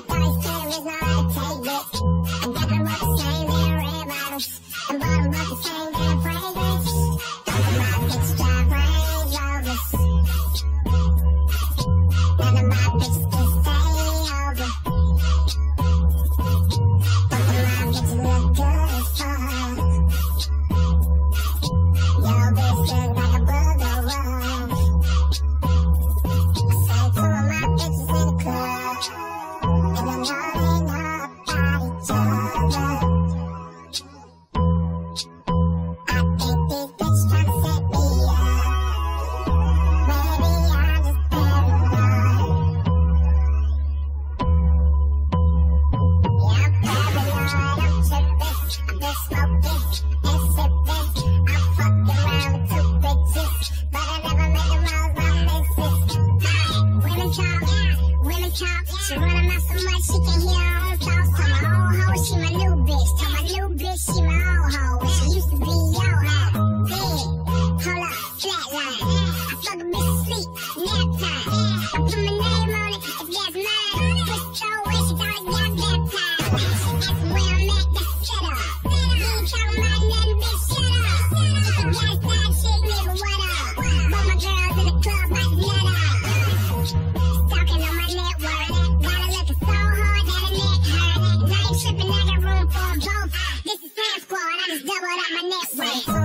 She run her mouth so much she can hear her own thoughts. Tell my old hoe she my new bitch. Tell my new bitch she my old hoe. She used to be your hoe. Dead. Hold up, flatline. I fuck a bitch asleep, nap time. I put my name on it if that's mine. Push so away she thought it got baptized. That's where I'm at, that's set up. You ain't talking about nothing, bitch, shut up. If you got a side chick, nigga, what up? But my girls in the club like nut up. Stalking on my network. Tripping, I got room for both. This is Sam Squad, I just doubled up my net worth.